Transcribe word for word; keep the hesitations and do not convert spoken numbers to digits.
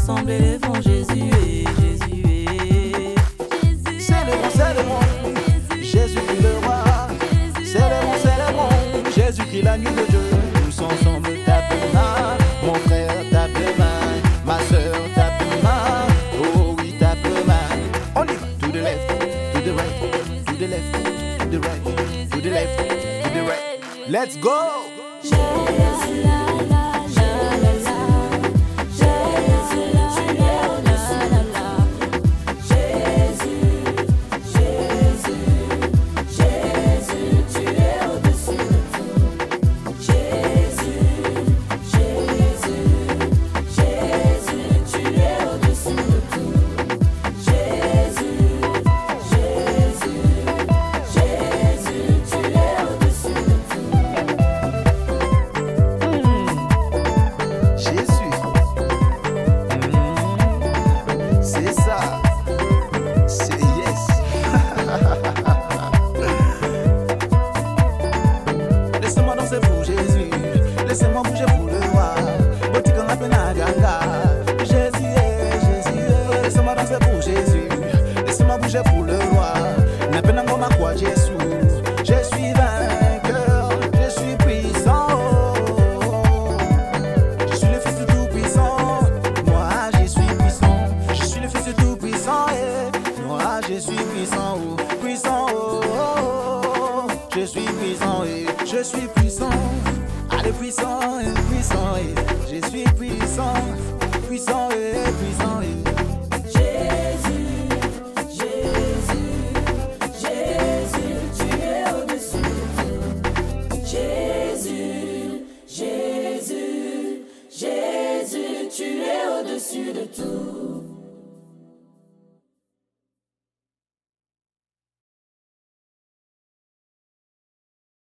ensemble élévons Jésus est, Jésus est. Célébrons, célébrons, Jésus-Christ le roi. Célébrons, célébrons, Jésus-Christ l'agneau de Dieu. Tous ensemble tape les mains, mon frère tape les mains, ma soeur tape les mains, oh oui tape les mains. On y va, to the left, to the right, to the left, to the right, to the left, to the right. Let's go! Laissez-moi danser pour Jésus, laissez-moi bouger pour le roi. Botika ngapena ganga, Jésus est, Jésus est. Laissez-moi danser pour Jésus, laissez-moi bouger pour le roi. Napena ngoma kwa Jésus, je suis vainqueur, je suis puissant. Je suis le fils du Tout-Puissant, moi je suis puissant. Je suis le fils du Tout-Puissant et moi je suis puissant, oh, puissant, oh, oh, oh. Je suis puissant et je suis puissant, allez puissant et puissant et je suis puissant, puissant et puissant et Jésus, Jésus, Jésus, tu es au-dessus de tout. Jésus, Jésus, Jésus, tu es au-dessus de tout.